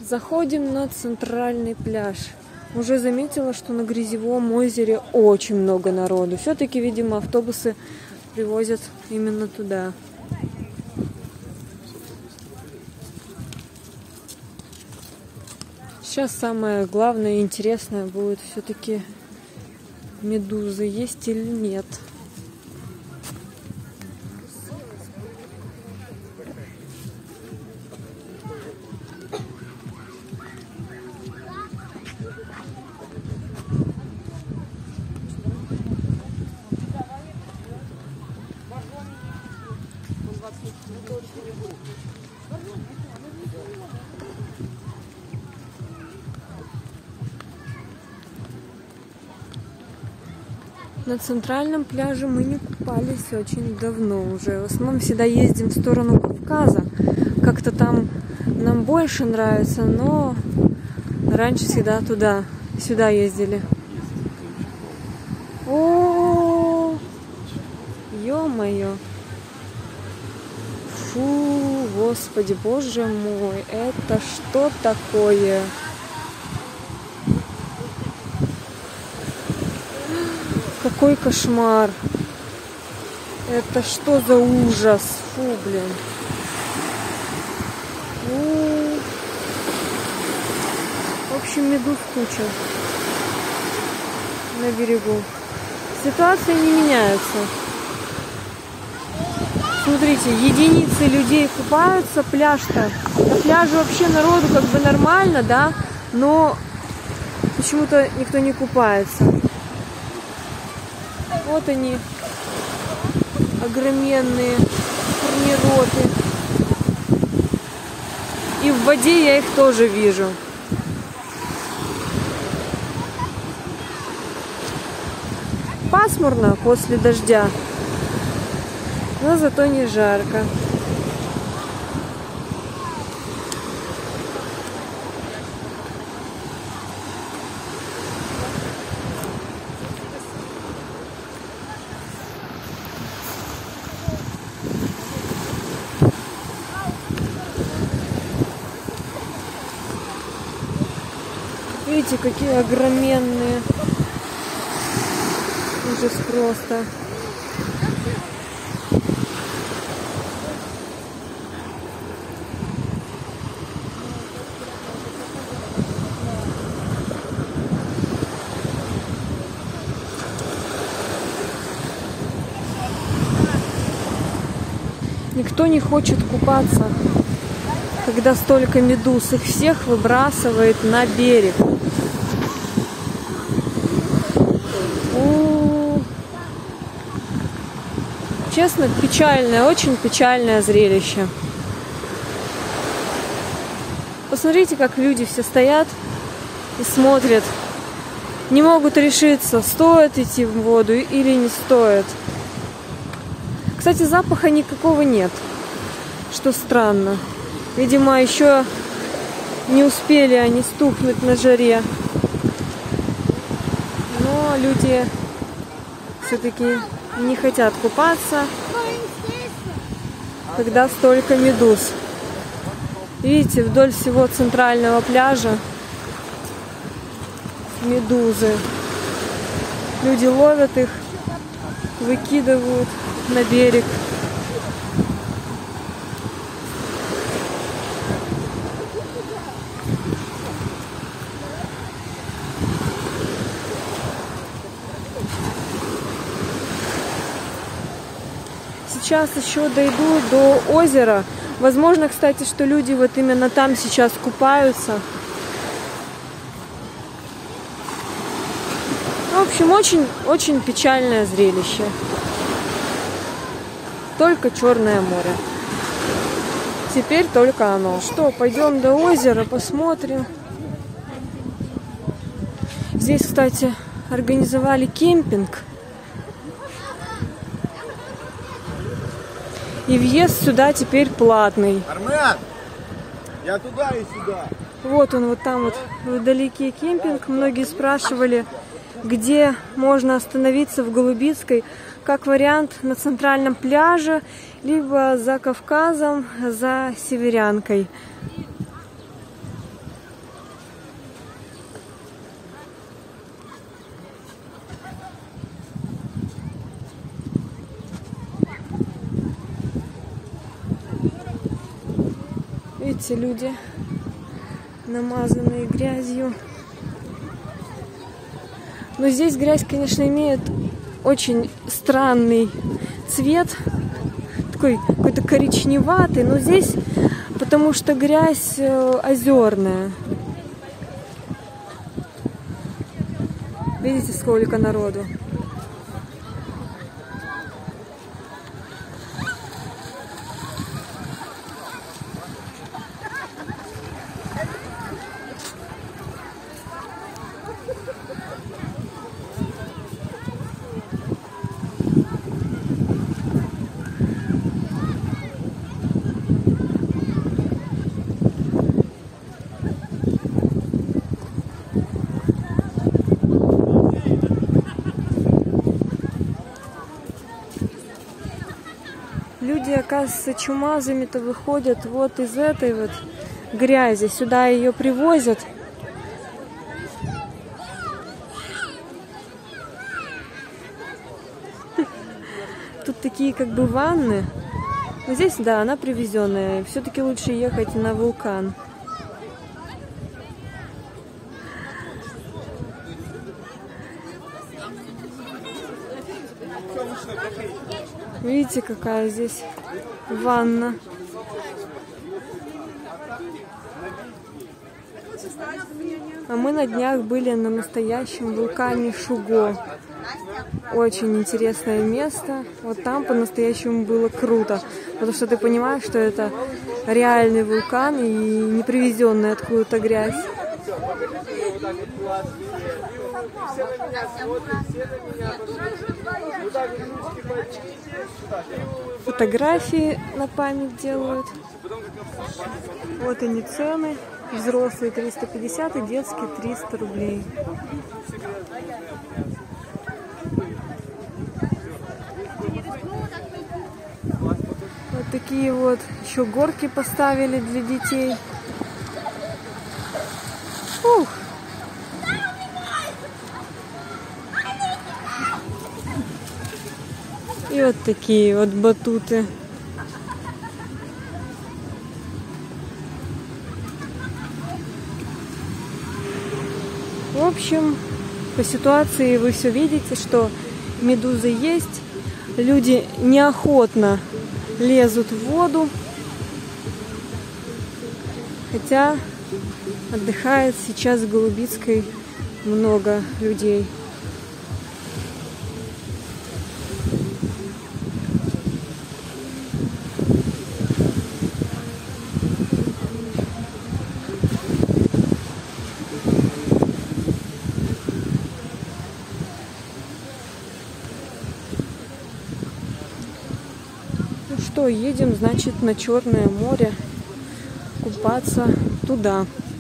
Заходим на центральный пляж. Уже заметила, что на Грязевом озере очень много народу. Все-таки, видимо, автобусы привозят именно туда. Сейчас самое главное и интересное будет все-таки, медузы есть или нет. На центральном пляже мы не купались очень давно уже. В основном всегда ездим в сторону Кавказа. Как-то там нам больше нравится, но раньше всегда сюда ездили. О, ё-моё! Фу, господи, боже мой, это что такое? Какой кошмар! Это что за ужас? Фу, блин. В общем, медуз куча на берегу. Ситуация не меняется. Смотрите, единицы людей купаются, пляж-то. На пляже вообще народу как бы нормально, да? Но почему-то никто не купается. Вот они, огроменные корнероты. И в воде я их тоже вижу. Пасмурно после дождя, но зато не жарко. Видите, какие огроменные. Ужас просто. Никто не хочет купаться, когда столько медуз. Их всех выбрасывает на берег. Честно, печальное, очень печальное зрелище. Посмотрите, как люди все стоят и смотрят. Не могут решиться, стоит идти в воду или не стоит. Кстати, запаха никакого нет, что странно. Видимо, еще не успели они стухнуть на жаре. Но люди все-таки не хотят купаться, когда столько медуз. Видите, вдоль всего центрального пляжа медузы. Люди ловят их, выкидывают на берег. Сейчас еще дойду до озера. Возможно, кстати, что люди вот именно там сейчас купаются. В общем, очень печальное зрелище. Только Черное море. Теперь только оно. Что, пойдем до озера, посмотрим. Здесь, кстати, организовали кемпинг. И въезд сюда теперь платный. Армен, я туда и сюда. Вот он, вот там вот вдалеке кемпинг. Многие спрашивали, где можно остановиться в Голубицкой. Как вариант, на центральном пляже, либо за Кавказом, за Северянкой. Видите, люди, намазанные грязью. Но здесь грязь, конечно, имеет очень странный цвет. Такой какой-то коричневатый. Но здесь, потому что грязь озерная. Видите, сколько народу. Люди, оказывается, чумазами-то выходят вот из этой вот грязи. Сюда ее привозят. Тут такие как бы ванны. Но здесь, да, она привезенная. Все-таки лучше ехать на вулкан. Видите, какая здесь ванна. А мы на днях были на настоящем вулкане Шуго. Очень интересное место. Вот там по-настоящему было круто. Потому что ты понимаешь, что это реальный вулкан и не привезенная откуда-то грязь. Фотографии на память делают. Вот они цены. Взрослые 350 и детские 300 рублей. Вот такие вот еще горки поставили для детей. Ух! И вот такие вот батуты. В общем, по ситуации вы все видите, что медузы есть. Люди неохотно лезут в воду. Хотя отдыхает сейчас в Голубицкой много людей. Что, едем, значит, на Черное море купаться туда.